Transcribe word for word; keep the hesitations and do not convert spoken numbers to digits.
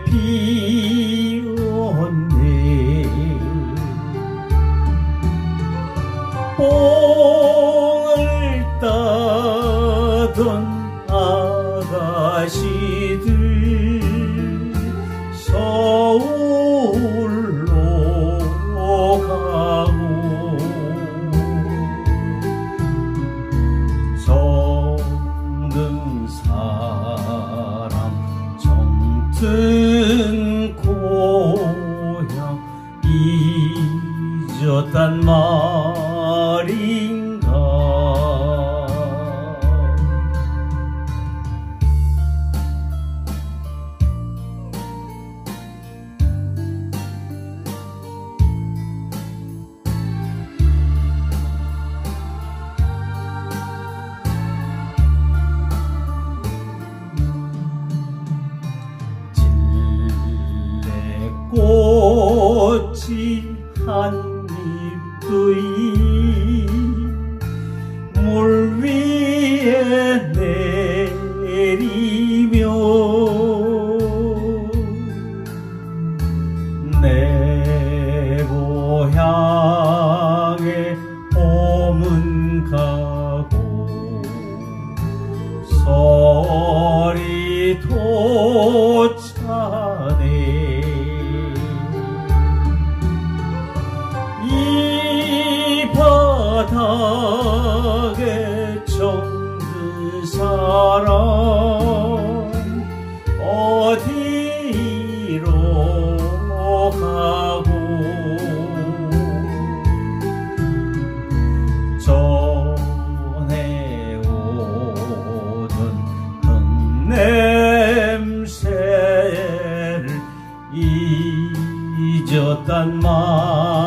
피었네. 뽕을 따던 아가씨들 서울로 가고 정든 사람 정든 고향 잊었단 말인가. 꽃이 한 잎의 물 위에 내리며 내 고향에 봄은 가고 설이 도차네. 이 바닥에 정든 사람 어디로 가고 전에 오던 흙냄새를 잊었단 말.